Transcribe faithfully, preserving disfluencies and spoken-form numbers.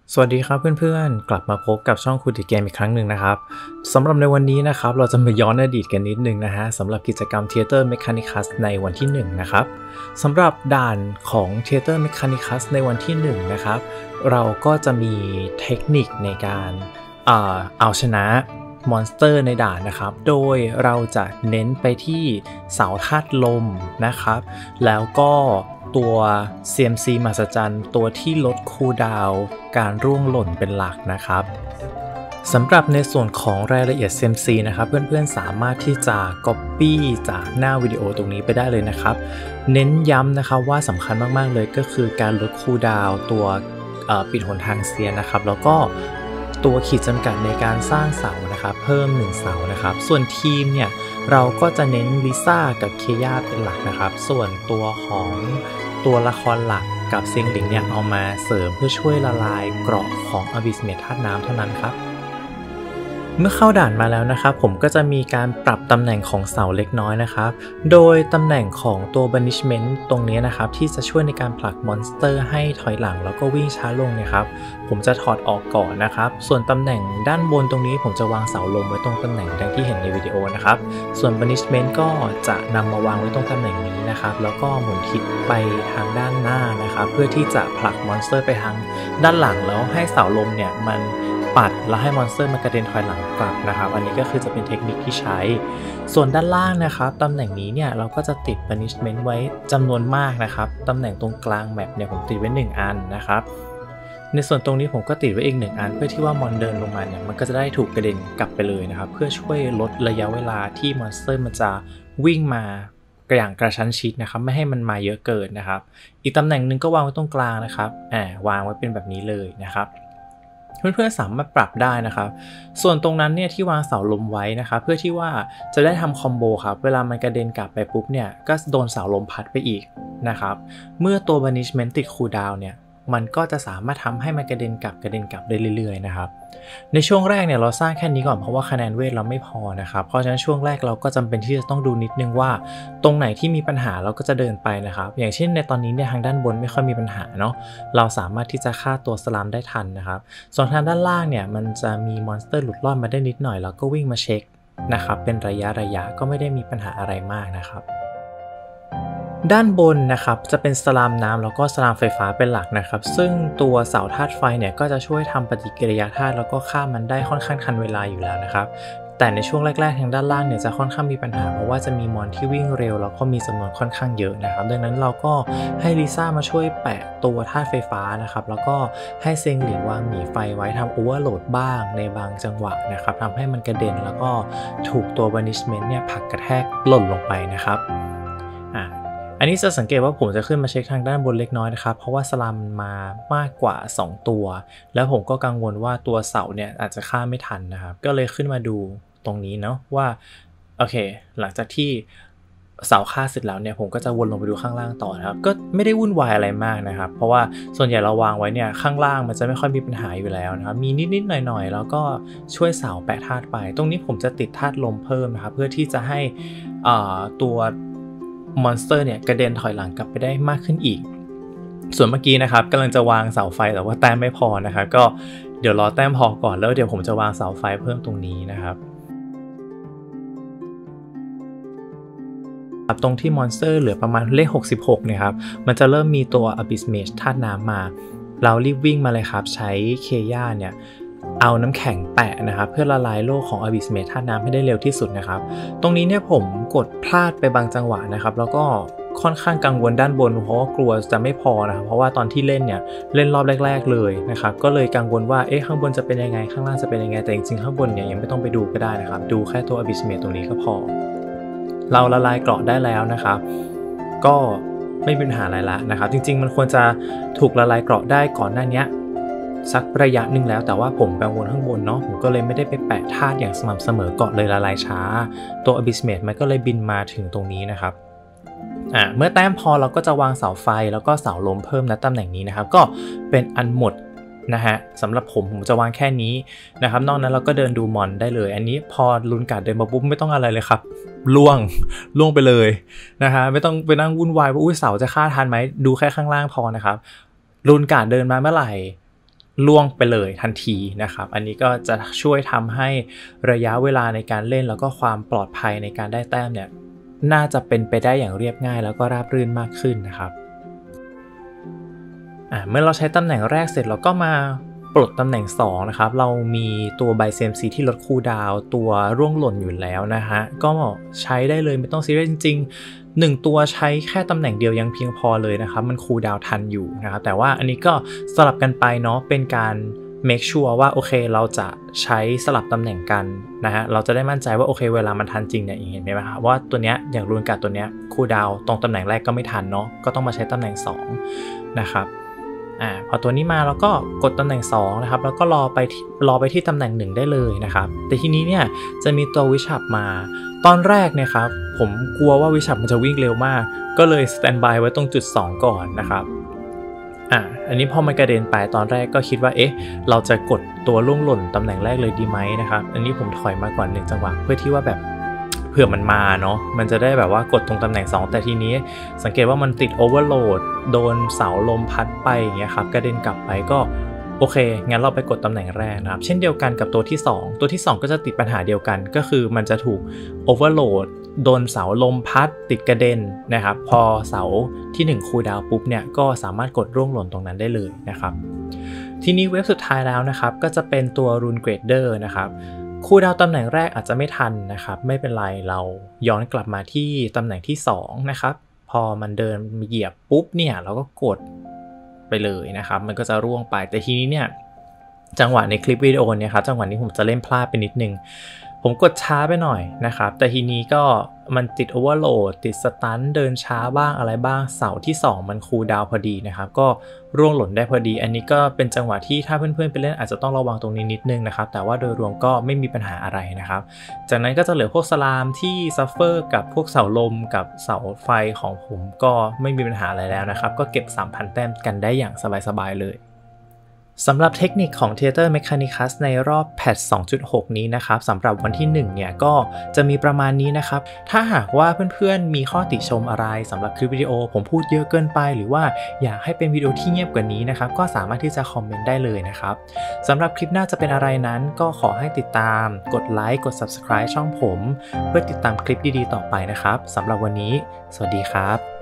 สวัสดีครับเพื่อนๆกลับมาพบกับช่องคุณติเกมอีกครั้งหนึ่งนะครับสำหรับในวันนี้นะครับเราจะมาย้อนอดีตกันนิดนึงนะฮะสำหรับกิจกรรม Theater Mechanicus ในวันที่หนึ่งนะครับสำหรับด่านของ Theater Mechanicus ในวันที่หนึ่งนะครับเราก็จะมีเทคนิคในการเอ่อเอาชนะมอนสเตอร์ในด่านนะครับโดยเราจะเน้นไปที่เสาธาตุลมนะครับแล้วก็ตัว ซี เอ็ม ซี มหัศจรรย์ตัวที่ลดคูลดาวน์การร่วงหล่นเป็นหลักนะครับสำหรับในส่วนของรายละเอียด ซี เอ็ม ซี นะครับเพื่อนๆสามารถที่จะ Copy จากหน้าวิดีโอตรงนี้ไปได้เลยนะครับเน้นย้ำนะครับว่าสำคัญมากๆเลยก็คือการลดคูลดาวน์ตัวปิดหนทางเซียนนะครับแล้วก็ตัวขีดจำกัดในการสร้างเสานะครับเพิ่มหนึ่งเสานะครับส่วนทีมเนี่ยเราก็จะเน้นลิซ่ากับเคย่าเป็นหลักนะครับส่วนตัวของตัวละครหลักกับเซิงหลิงเนี่ยเอามาเสริมเพื่อช่วยละลายเกราะของอบิสเมทธาตุน้ำเท่านั้นครับเมื่อเข้าด่านมาแล้วนะครับผมก็จะมีการปรับตำแหน่งของเสาเล็กน้อยนะครับโดยตำแหน่งของตัว banishment ตรงนี้นะครับที่จะช่วยในการผลักมอนสเตอร์ให้ถอยหลังแล้วก็วิ่งช้าลงนะครับผมจะถอดออกก่อนนะครับส่วนตำแหน่งด้านบนตรงนี้ผมจะวางเสาลมไว้ตรงตำแหน่งดังที่เห็นในวิดีโอนะครับส่วน banishment ก็จะนำมาวางไว้ตรงตำแหน่งนี้นะครับแล้วก็หมุนทิศไปทางด้านหน้านะครับเพื่อที่จะผลักมอนสเตอร์ไปทางด้านหลังแล้วให้เสาลมเนี่ยมันปัดแล้วให้มอนสเตอร์มันกระเด็นถอยหลังกลับนะครับอันนี้ก็คือจะเป็นเทคนิคที่ใช้ส่วนด้านล่างนะครับตำแหน่งนี้เนี่ยเราก็จะติด banishment ไว้จำนวนมากนะครับตำแหน่งตรงกลางแมปเนี่ยผมติดไว้หนึ่งอันนะครับในส่วนตรงนี้ผมก็ติดไว้อีกหนึ่งอันเพื่อที่ว่ามอนเดินลงมาเนี่ยมันก็จะได้ถูกกระเด็นกลับไปเลยนะครับเพื่อช่วยลดระยะเวลาที่มอนสเตอร์มันจะวิ่งมาอย่างกระชั้นชิดนะครับไม่ให้มันมาเยอะเกินนะครับอีกตำแหน่งหนึ่งก็วางไว้ตรงกลางนะครับอ่าวางไว้เป็นแบบนี้เลยนะครับเพื่อนๆสามารถปรับได้นะครับส่วนตรงนั้นเนี่ยที่วางเสาลมไว้นะครับเพื่อที่ว่าจะได้ทำคอมโบครับเวลามันกระเด็นกลับไปปุ๊บเนี่ยก็โดนเสาลมพัดไปอีกนะครับเมื่อตัว banishment ติดคูลดาวน์เนี่ยมันก็จะสามารถทำให้มันกระเด็นกลับกระเด็นกลับได้เรื่อยๆนะครับในช่วงแรกเนี่ยเราสร้างแค่นี้ก่อนเพราะว่าคะแนนเวทเราไม่พอนะครับเพราะฉะนั้นช่วงแรกเราก็จำเป็นที่จะต้องดูนิดนึงว่าตรงไหนที่มีปัญหาเราก็จะเดินไปนะครับอย่างเช่นในตอนนี้เนี่ยทางด้านบนไม่ค่อยมีปัญหาเนาะเราสามารถที่จะฆ่าตัวสลัมได้ทันนะครับส่วนทางด้านล่างเนี่ยมันจะมีมอนสเตอร์หลุดรอดมาได้นิดหน่อยแล้วก็วิ่งมาเช็คนะครับเป็นระยะระยะก็ไม่ได้มีปัญหาอะไรมากนะครับด้านบนนะครับจะเป็นสลามน้ำแล้วก็สลามไฟฟ้าเป็นหลักนะครับซึ่งตัวเสาธาตุไฟเนี่ยก็จะช่วยทำปฏิกิริยาธาตุแล้วก็ฆ่ามันได้ค่อนข้างทันเวลาอยู่แล้วนะครับแต่ในช่วงแรกๆทางด้านล่างเนี่ยจะค่อนข้างมีปัญหาเพราะว่าจะมีมอนที่วิ่งเร็วแล้วก็มีจำนวนค่อนข้างเยอะนะครับดังนั้นเราก็ให้ลิซ่ามาช่วยแปะตัวธาตุไฟฟ้านะครับแล้วก็ให้เซิงหลิงวางหมีไฟไว้ทำโอเวอร์โหลดบ้างในบางจังหวะนะครับทำให้มันกระเด็นแล้วก็ถูกตัว banishment เนี่ยผลักกระแทกหล่นลงไปนะครับอ่าอันนี้จะสังเกตว่าผมจะขึ้นมาเช็คทางด้านบนเล็กน้อยนะครับเพราะว่าสลัมมามากกว่าสองตัวแล้วผมก็กังวลว่าตัวเสาเนี่ยอาจจะฆ่าไม่ทันนะครับก็เลยขึ้นมาดูตรงนี้เนาะว่าโอเคหลังจากที่เสาฆ่าเสร็จแล้วเนี่ยผมก็จะวนลงไปดูข้างล่างต่อนะครับก็ไม่ได้วุ่นวายอะไรมากนะครับเพราะว่าส่วนใหญ่เราวางไว้เนี่ยข้างล่างมันจะไม่ค่อยมีปัญหาอยู่แล้วนะครับมีนิดๆหน่อยๆแล้วก็ช่วยเสาแปะธาตุไปตรงนี้ผมจะติดธาตุลมเพิ่มนะครับเพื่อที่จะให้ตัวมอนสเตอร์เนี่ยกระเด็นถอยหลังกลับไปได้มากขึ้นอีกส่วนเมื่อกี้นะครับกำลังจะวางเสาไฟแต่ว่าแต้มไม่พอนะครับก็เดี๋ยวรอแต้มพอก่อนแล้วเดี๋ยวผมจะวางเสาไฟเพิ่มตรงนี้นะครับตรงที่มอนสเตอร์เหลือประมาณเลขหกสิบหกเนี่ยครับมันจะเริ่มมีตัว Abyss Mage ธาตุน้ำมาเรารีบวิ่งมาเลยครับใช้เคย่าเนี่ยเอาน้ำแข็งแปะนะครับเพื่อละลายโลกของ Abyss Mage ธาตุน้ำให้ได้เร็วที่สุดนะครับตรงนี้เนี่ยผมกดพลาดไปบางจังหวะนะครับแล้วก็ค่อนข้างกังวลด้านบนเพราะว่ากลัวจะไม่พอนะครับเพราะว่าตอนที่เล่นเนี่ยเล่นรอบแรกๆเลยนะครับก็เลยกังวลว่าเอ๊ะข้างบนจะเป็นยังไงข้างล่างจะเป็นยังไงแต่จริงๆข้างบนเนี่ยยังไม่ต้องไปดูก็ได้นะครับดูแค่ตัว Abyss Mage ตรงนี้ก็พอเราละลายเกราะได้แล้วนะครับก็ไม่มีปัญหาอะไรละนะครับจริงๆมันควรจะถูกละลายเกราะได้ก่อนหน้านี้สักระยะหนึ่งแล้วแต่ว่าผมกังวลข้างบนเนาะผมก็เลยไม่ได้ไปแปะธาตุอย่างสม่ำเสมอก่อนเลยละลายช้าตัว Abyss Mage มันก็เลยบินมาถึงตรงนี้นะครับอ่าเมื่อแต้มพอเราก็จะวางเสาไฟแล้วก็เสาลมเพิ่มณตำแหน่งนี้นะครับก็เป็นอันหมดนะฮะสำหรับผมผมจะวางแค่นี้นะครับนอกนั้นเราก็เดินดูมอนได้เลยอันนี้พอลุนการ์ดเดินมาปุ๊บไม่ต้องอะไรเลยครับล่วงล่วงไปเลยนะฮะไม่ต้องไปนั่งวุ่นวายว่าอุ้ยเสาจะฆ่าทันไหมดูแค่ข้างล่างพอนะครับลุนการ์ดเดินมาเมื่อไหร่ล่วงไปเลยทันทีนะครับอันนี้ก็จะช่วยทำให้ระยะเวลาในการเล่นแล้วก็ความปลอดภัยในการได้แต้มเนี่ยน่าจะเป็นไปได้อย่างเรียบง่ายแล้วก็ราบรื่นมากขึ้นนะครับอ่าเมื่อเราใช้ตำแหน่งแรกเสร็จเราก็มาปลดตำแหน่งสองนะครับเรามีตัวใบ ซี เอ็ม ซี ที่ลดคูลดาวน์ตัวร่วงหล่นอยู่แล้วนะฮะก็ใช้ได้เลยไม่ต้องซีเรียสจริงๆหนึ่งตัวใช้แค่ตำแหน่งเดียวยังเพียงพอเลยนะครับมันคูลดาวน์ทันอยู่นะครับแต่ว่าอันนี้ก็สลับกันไปเนาะเป็นการ make sure ว่าโอเคเราจะใช้สลับตำแหน่งกันนะฮะเราจะได้มั่นใจว่าโอเคเวลามันทันจริงเนี่ยเห็นไหมครับว่าตัวเนี้ยอย่างรูนการ์ดตัวเนี้ยคูลดาวน์ตรงตำแหน่งแรกก็ไม่ทันเนาะก็ต้องมาใช้ตำแหน่งสองนะครับอ่าพอตัวนี้มาเราก็กดตำแหน่งสองนะครับแล้วก็รอไปรอไปที่ตำแหน่งหนึ่งได้เลยนะครับแต่ทีนี้เนี่ยจะมีตัววิชับมาตอนแรกเนี่ยครับผมกลัวว่าวิชับมันจะวิ่งเร็วมากก็เลยสแตนบายไว้ตรงจุดสองก่อนนะครับอ่าอันนี้พอมันกระเด็นไปตอนแรกก็คิดว่าเอ๊ะเราจะกดตัวล่วงหล่นตำแหน่งแรกเลยดีไหมนะครับอันนี้ผมถอยมาก่อนหนึ่งจังหวะเพื่อที่ว่าแบบเผื่อมันมาเนาะมันจะได้แบบว่ากดตรงตำแหน่งสองแต่ทีนี้สังเกตว่ามันติดโอเวอร์โหลดโดนเสาลมพัดไปอย่างเงี้ยครับกระเด็นกลับไปก็โอเคงั้นเราไปกดตำแหน่งแรกนะครับเช่นเดียวกันกับตัวที่สองตัวที่สองก็จะติดปัญหาเดียวกันก็คือมันจะถูกโอเวอร์โหลดโดนเสาลมพัดติดกระเด็นนะครับพอเสาที่หนึ่งคูลดาวน์ปุ๊บเนี่ยก็สามารถกดร่วงหล่นตรงนั้นได้เลยนะครับทีนี้เว็บสุดท้ายแล้วนะครับก็จะเป็นตัว Rune Grader นะครับคูลดาวน์ตำแหน่งแรกอาจจะไม่ทันนะครับไม่เป็นไรเราย้อนกลับมาที่ตำแหน่งที่สองนะครับพอมันเดินเหยียบปุ๊บเนี่ยเราก็กดไปเลยนะครับมันก็จะร่วงไปแต่ทีนี้เนี่ยจังหวะในคลิปวิดีโอเนี่ยครับจังหวะนี้ผมจะเล่นพลาดไปนิดนึงผมกดช้าไปหน่อยนะครับแต่ทีนี้ก็มันติดโอเวอร์โหลดติดสตันเดินช้าบ้างอะไรบ้างเสาที่สองมันคูลดาวน์พอดีนะครับก็ร่วงหล่นได้พอดีอันนี้ก็เป็นจังหวะที่ถ้าเพื่อนๆไปเล่นอาจจะต้องระวังตรงนี้นิดนึงนะครับแต่ว่าโดยรวมก็ไม่มีปัญหาอะไรนะครับจากนั้นก็จะเหลือพวกสลามที่ซัฟเฟอร์กับพวกเสาลมกับเสาไฟของผมก็ไม่มีปัญหาอะไรแล้วนะครับก็เก็บ สามพัน แต้มกันได้อย่างสบายๆเลยสำหรับเทคนิคของ Theater Mechanicus ในรอบแพท สองจุดหก นี้นะครับสำหรับวันที่หนึ่งเนี่ยก็จะมีประมาณนี้นะครับถ้าหากว่าเพื่อนๆมีข้อติชมอะไรสำหรับคลิปวิดีโอผมพูดเยอะเกินไปหรือว่าอยากให้เป็นวิดีโอที่เงียบกว่านี้นะครับก็สามารถที่จะคอมเมนต์ได้เลยนะครับสำหรับคลิปหน้าจะเป็นอะไรนั้นก็ขอให้ติดตามกดไลค์กด ซับสไครบ์ ช่องผมเพื่อติดตามคลิปดีๆต่อไปนะครับสำหรับวันนี้สวัสดีครับ